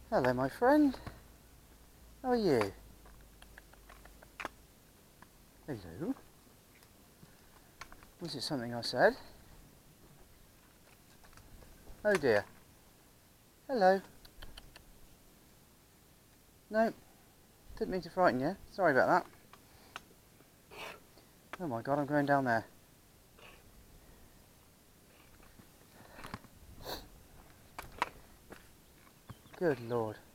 Hello, my friend. How are you? Hello. Was it something I said? Oh dear. Hello. No, didn't mean to frighten you. Sorry about that. Oh my god, I'm going down there. Good lord.